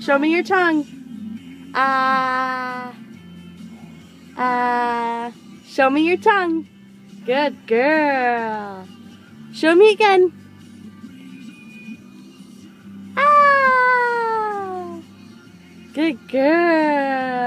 Show me your tongue. Ah. Ah. Show me your tongue. Good girl. Show me again. Ah. Good girl.